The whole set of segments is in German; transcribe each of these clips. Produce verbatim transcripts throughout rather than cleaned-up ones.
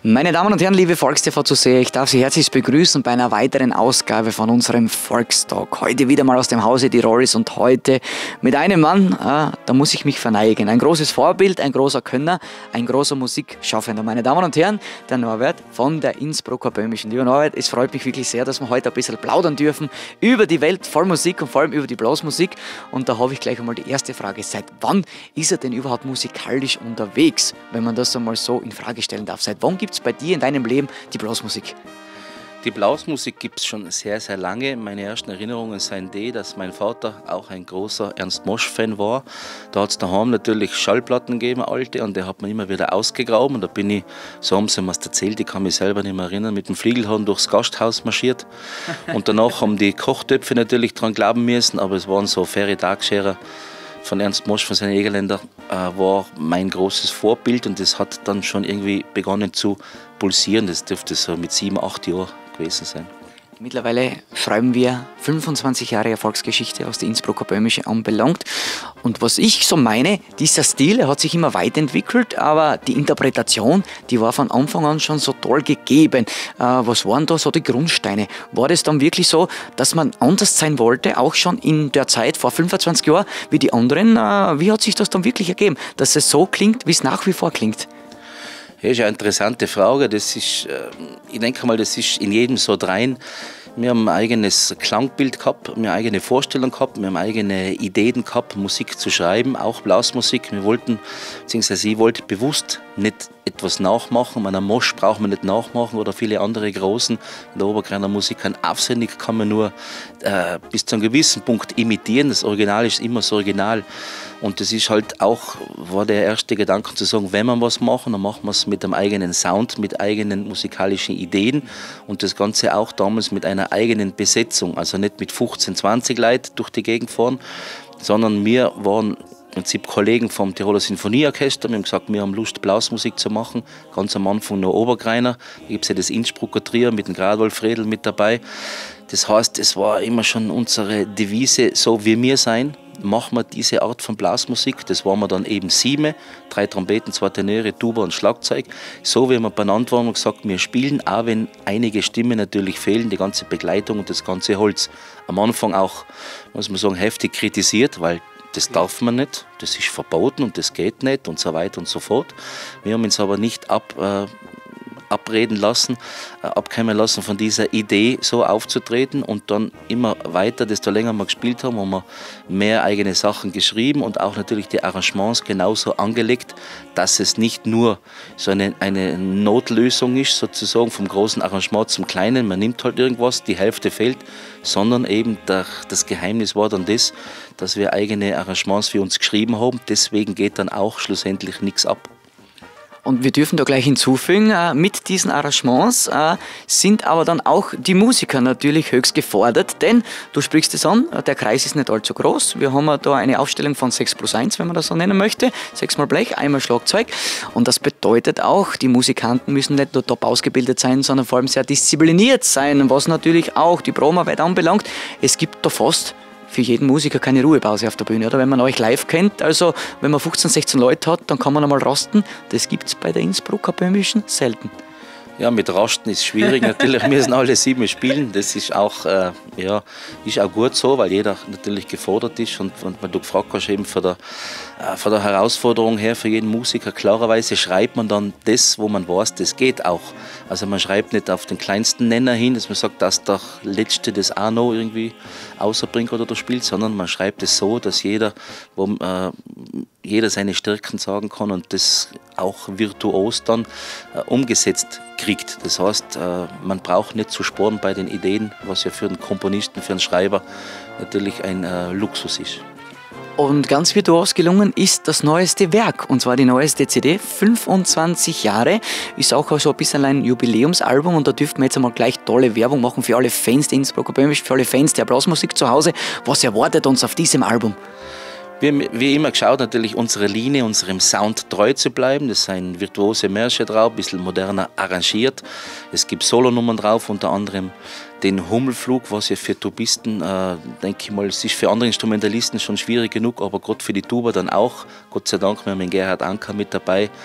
Meine Damen und Herren, liebe Volkstv Zuseher, ich darf Sie herzlich begrüßen bei einer weiteren Ausgabe von unserem Volkstalk. Heute wieder mal aus dem Hause Tirolis und heute mit einem Mann, äh, da muss ich mich verneigen. Ein großes Vorbild, ein großer Könner, ein großer Musikschaffender. Meine Damen und Herren, der Norbert von der Innsbrucker Böhmischen. Lieber Norbert, es freut mich wirklich sehr, dass wir heute ein bisschen plaudern dürfen über die Welt voll Musik und vor allem über die Blasmusik. Und da habe ich gleich einmal die erste Frage. Seit wann ist er denn überhaupt musikalisch unterwegs, wenn man das einmal so in Frage stellen darf? Seit wann gibt es bei dir in deinem Leben die Blasmusik? Die Blasmusik gibt es schon sehr, sehr lange. Meine ersten Erinnerungen sind die, dass mein Vater auch ein großer Ernst Mosch-Fan war. Da hat es daheim natürlich Schallplatten gegeben, alte, und der hat mir immer wieder ausgegraben. Und da bin ich, so haben sie mir das erzählt, ich kann mich selber nicht mehr erinnern, mit dem Fliegelhorn durchs Gasthaus marschiert. Und danach haben die Kochtöpfe natürlich dran glauben müssen, aber es waren so faire Tagscherer von Ernst Mosch, von seinen Egerländer, äh, war mein großes Vorbild, und das hat dann schon irgendwie begonnen zu pulsieren. Das dürfte so mit sieben, acht Jahren gewesen sein. Mittlerweile schreiben wir fünfundzwanzig Jahre Erfolgsgeschichte, was die Innsbrucker Böhmische anbelangt. Und was ich so meine, dieser Stil, er hat sich immer weiterentwickelt, aber die Interpretation, die war von Anfang an schon so toll gegeben. Äh, was waren da so die Grundsteine? War das dann wirklich so, dass man anders sein wollte, auch schon in der Zeit vor fünfundzwanzig Jahren wie die anderen? Äh, wie hat sich das dann wirklich ergeben, dass es so klingt, wie es nach wie vor klingt? Das ist eine interessante Frage. Das ist, ich denke mal, das ist in jedem so drein. Wir haben ein eigenes Klangbild gehabt, wir haben eine eigene Vorstellung gehabt, wir haben eigene Ideen gehabt, Musik zu schreiben, auch Blasmusik. Wir wollten, beziehungsweise ich wollte bewusst nicht etwas nachmachen. Einen Mosch braucht man nicht nachmachen oder viele andere Großen in der Oberkreiner Musik. Ein Aufsendig kann man nur äh, bis zu einem gewissen Punkt imitieren. Das Original ist immer das Original. Und das ist halt auch, war der erste Gedanke zu sagen, wenn wir was machen, dann machen wir es mit einem eigenen Sound, mit eigenen musikalischen Ideen, und das Ganze auch damals mit einer eigenen Besetzung, also nicht mit fünfzehn, zwanzig Leuten durch die Gegend fahren, sondern wir waren im Prinzip Kollegen vom Tiroler Sinfonieorchester. Wir haben gesagt, wir haben Lust, Blasmusik zu machen. Ganz am Anfang noch Oberkreiner. Da gibt es ja das Innsbrucker Trio mit dem Gradwolf Redl mit dabei. Das heißt, es war immer schon unsere Devise, so wie wir sein, machen wir diese Art von Blasmusik. Das waren wir dann eben sieben, drei Trompeten, zwei Tenöre, Tuba und Schlagzeug. So wie wir benannt waren und gesagt, wir spielen, auch wenn einige Stimmen natürlich fehlen, die ganze Begleitung und das ganze Holz. Am Anfang auch, muss man sagen, heftig kritisiert, weil das darf man nicht, das ist verboten und das geht nicht und so weiter und so fort. Wir haben uns aber nicht ab, äh, abreden lassen, äh, abkommen lassen von dieser Idee, so aufzutreten, und dann immer weiter, desto länger wir gespielt haben, haben wir mehr eigene Sachen geschrieben und auch natürlich die Arrangements genauso angelegt, dass es nicht nur so eine, eine Notlösung ist, sozusagen vom großen Arrangement zum kleinen, man nimmt halt irgendwas, die Hälfte fehlt, sondern eben der, das Geheimnis war dann das, dass wir eigene Arrangements für uns geschrieben haben, deswegen geht dann auch schlussendlich nichts ab. Und wir dürfen da gleich hinzufügen, äh, mit diesen Arrangements äh, sind aber dann auch die Musiker natürlich höchst gefordert, denn du sprichst es an, der Kreis ist nicht allzu groß. Wir haben da eine Aufstellung von sechs plus eins, wenn man das so nennen möchte. Sechsmal Blech, einmal Schlagzeug. Und das bedeutet auch, die Musikanten müssen nicht nur top ausgebildet sein, sondern vor allem sehr diszipliniert sein, was natürlich auch die Probenarbeit anbelangt. Es gibt da fast für jeden Musiker keine Ruhepause auf der Bühne, oder? Wenn man euch live kennt, also wenn man fünfzehn, sechzehn Leute hat, dann kann man einmal rasten. Das gibt es bei der Innsbrucker Böhmischen selten. Ja, mit Rasten ist schwierig. Natürlich müssen alle sieben spielen. Das ist auch, äh, ja, ist auch gut so, weil jeder natürlich gefordert ist. Und, und wenn du gefragt hast, eben von der, äh, von der Herausforderung her für jeden Musiker, klarerweise schreibt man dann das, wo man weiß, das geht auch. Also man schreibt nicht auf den kleinsten Nenner hin, dass man sagt, dass der Letzte das auch noch irgendwie außerbringt oder spielt, sondern man schreibt es so, dass jeder, wo, äh, jeder seine Stärken sagen kann und das auch virtuos dann äh, umgesetzt kriegt. Das heißt, äh, man braucht nicht zu sporen bei den Ideen, was ja für den Komponisten, für den Schreiber natürlich ein äh, Luxus ist. Und ganz virtuos gelungen ist das neueste Werk, und zwar die neueste C D, fünfundzwanzig Jahre, ist auch so ein bisschen ein Jubiläumsalbum, und da dürften wir jetzt einmal gleich tolle Werbung machen für alle Fans der Innsbrucker Böhmischen, für alle Fans der Blasmusik zu Hause. Was erwartet uns auf diesem Album? Wir haben wie immer geschaut, natürlich unserer Linie, unserem Sound treu zu bleiben. Das sind virtuose Märsche drauf, ein bisschen moderner arrangiert. Es gibt Solonummern drauf, unter anderem den Hummelflug, was ja für Tubisten, äh, denke ich mal, es ist für andere Instrumentalisten schon schwierig genug, aber gerade für die Tuba dann auch. Gott sei Dank, wir haben den Gerhard Anker mit dabei,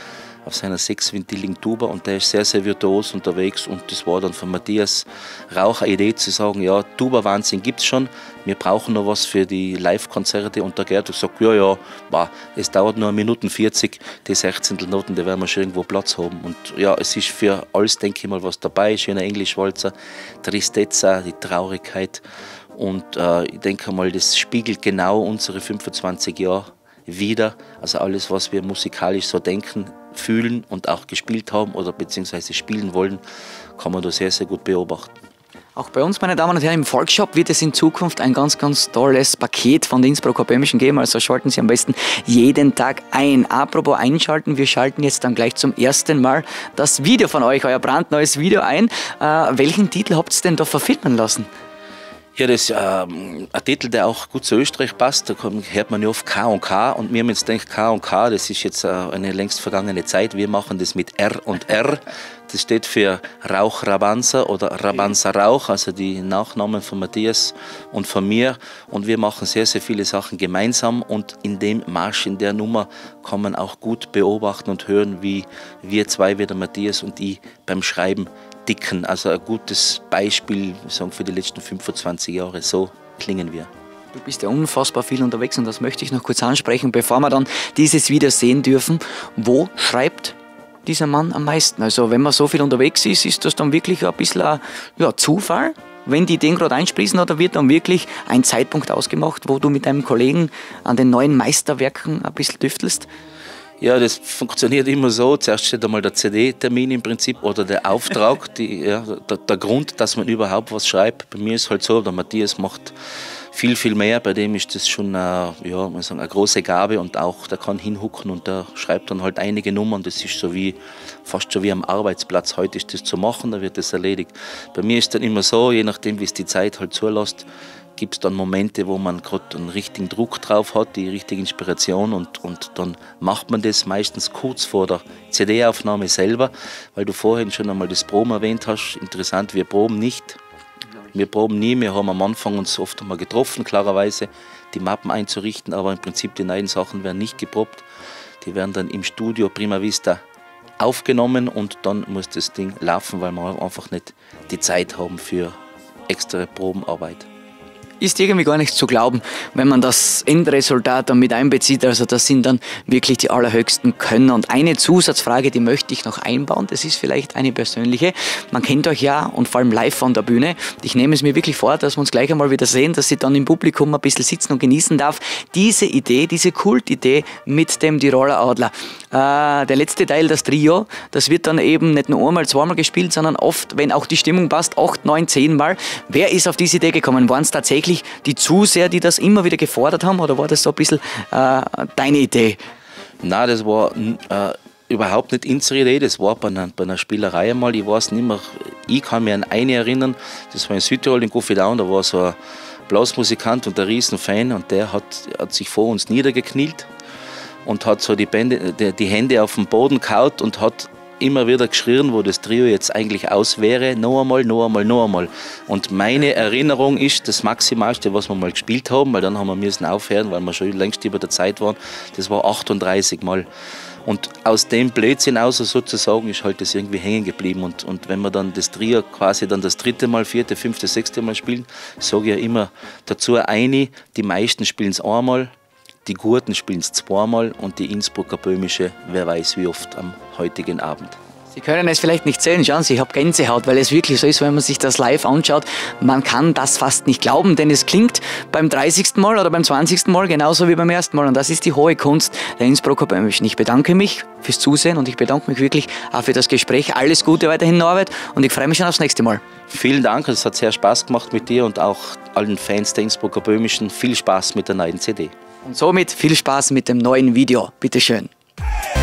auf seiner sechsventiligen Tuba und der ist sehr, sehr virtuos unterwegs und das war dann von Matthias Rauch eine Idee zu sagen, ja, Tuba-Wahnsinn gibt es schon, wir brauchen noch was für die Live-Konzerte und der Gerd hat gesagt, ja, ja, bah, es dauert nur eine Minute vierzig, die sechzehntel Noten, da werden wir schon irgendwo Platz haben und ja, es ist für alles, denke ich mal, was dabei, schöner Englischwalzer, Tristezza, die Traurigkeit und äh, ich denke mal, das spiegelt genau unsere fünfundzwanzig Jahre wieder, also alles, was wir musikalisch so denken, fühlen und auch gespielt haben oder beziehungsweise spielen wollen, kann man da sehr, sehr gut beobachten. Auch bei uns, meine Damen und Herren, im Volksshop wird es in Zukunft ein ganz, ganz tolles Paket von den Innsbrucker Böhmischen geben. Also schalten Sie am besten jeden Tag ein. Apropos einschalten, wir schalten jetzt dann gleich zum ersten Mal das Video von euch, euer brandneues Video ein. Äh, welchen Titel habt ihr denn da verfilmen lassen? Ja, das ist ähm, ein Titel, der auch gut zu Österreich passt. Da hört man ja oft K und K und wir haben jetzt gedacht, K und K, das ist jetzt äh, eine längst vergangene Zeit. Wir machen das mit R und R. Das steht für Rauch Rabanza oder Rabanza Rauch, also die Nachnamen von Matthias und von mir. Und wir machen sehr, sehr viele Sachen gemeinsam und in dem Marsch, in der Nummer kann man auch gut beobachten und hören, wie wir zwei, wie der Matthias und ich, beim Schreiben dicken. Also ein gutes Beispiel sagen, für die letzten fünfundzwanzig Jahre. So klingen wir. Du bist ja unfassbar viel unterwegs und das möchte ich noch kurz ansprechen, bevor wir dann dieses Video sehen dürfen. Wo schreibt dieser Mann am meisten? Also wenn man so viel unterwegs ist, ist das dann wirklich ein bisschen ein, ja, Zufall, wenn die Ideen gerade einsprießen, oder wird dann wirklich ein Zeitpunkt ausgemacht, wo du mit deinem Kollegen an den neuen Meisterwerken ein bisschen tüftelst? Ja, das funktioniert immer so. Zuerst steht einmal der C D-Termin im Prinzip oder der Auftrag, die, ja, der, der Grund, dass man überhaupt was schreibt. Bei mir ist halt so, der Matthias macht viel, viel mehr. Bei dem ist das schon eine, ja, man sagen, eine große Gabe und auch, der kann hinhucken und der schreibt dann halt einige Nummern. Das ist so wie, fast schon wie am Arbeitsplatz. Heute ist das zu machen, da wird das erledigt. Bei mir ist dann immer so, je nachdem, wie es die Zeit halt zulässt, gibt es dann Momente, wo man gerade einen richtigen Druck drauf hat, die richtige Inspiration und, und dann macht man das meistens kurz vor der C D-Aufnahme selber, weil du vorhin schon einmal das Proben erwähnt hast. Interessant, wir proben nicht. Wir proben nie, wir haben am Anfang uns oft einmal getroffen, klarerweise, die Mappen einzurichten, aber im Prinzip die neuen Sachen werden nicht geprobt. Die werden dann im Studio Prima Vista aufgenommen und dann muss das Ding laufen, weil wir einfach nicht die Zeit haben für extra Probenarbeit. Ist irgendwie gar nicht zu glauben, wenn man das Endresultat dann mit einbezieht. Also das sind dann wirklich die allerhöchsten Könner. Und eine Zusatzfrage, die möchte ich noch einbauen, das ist vielleicht eine persönliche. Man kennt euch ja und vor allem live von der Bühne. Ich nehme es mir wirklich vor, dass wir uns gleich einmal wieder sehen, dass ich dann im Publikum ein bisschen sitzen und genießen darf. Diese Idee, diese Kultidee mit dem Tiroler Adler. Äh, der letzte Teil, das Trio, das wird dann eben nicht nur einmal, zweimal gespielt, sondern oft, wenn auch die Stimmung passt, acht, neun, zehn Mal. Wer ist auf diese Idee gekommen? Waren es tatsächlich die Zuseher, die das immer wieder gefordert haben, oder war das so ein bisschen äh, deine Idee? Nein, das war äh, überhaupt nicht unsere Idee, das war bei einer, bei einer Spielerei einmal, ich weiß nicht mehr, ich kann mich an eine erinnern, das war in Südtirol, in Goffidown, da war so ein Blasmusikant und ein Riesenfan und der hat, hat sich vor uns niedergeknielt und hat so die, Bände, die, die Hände auf den Boden gehauen und hat immer wieder geschrien, wo das Trio jetzt eigentlich aus wäre, noch einmal, noch einmal, noch einmal. Und meine Erinnerung ist das Maximalste, was wir mal gespielt haben, weil dann haben wir müssen aufhören, weil wir schon längst über der Zeit waren, das war achtunddreißig Mal. Und aus dem Blödsinn aus sozusagen ist halt das irgendwie hängen geblieben. Und, und wenn wir dann das Trio quasi dann das dritte Mal, vierte, fünfte, sechste Mal spielen, sage ich ja immer dazu eine, die meisten spielen es einmal, die Gurten spielen es zweimal und die Innsbrucker Böhmische, wer weiß wie oft am heutigen Abend. Sie können es vielleicht nicht sehen, schauen Sie, ich habe Gänsehaut, weil es wirklich so ist, wenn man sich das live anschaut, man kann das fast nicht glauben, denn es klingt beim dreißigsten Mal oder beim zwanzigsten Mal genauso wie beim ersten Mal und das ist die hohe Kunst der Innsbrucker Böhmischen. Ich bedanke mich fürs Zusehen und ich bedanke mich wirklich auch für das Gespräch. Alles Gute weiterhin, Norbert, und ich freue mich schon aufs nächste Mal. Vielen Dank, es hat sehr Spaß gemacht mit dir und auch allen Fans der Innsbrucker Böhmischen. Viel Spaß mit der neuen C D. Und somit viel Spaß mit dem neuen Video. Bitteschön.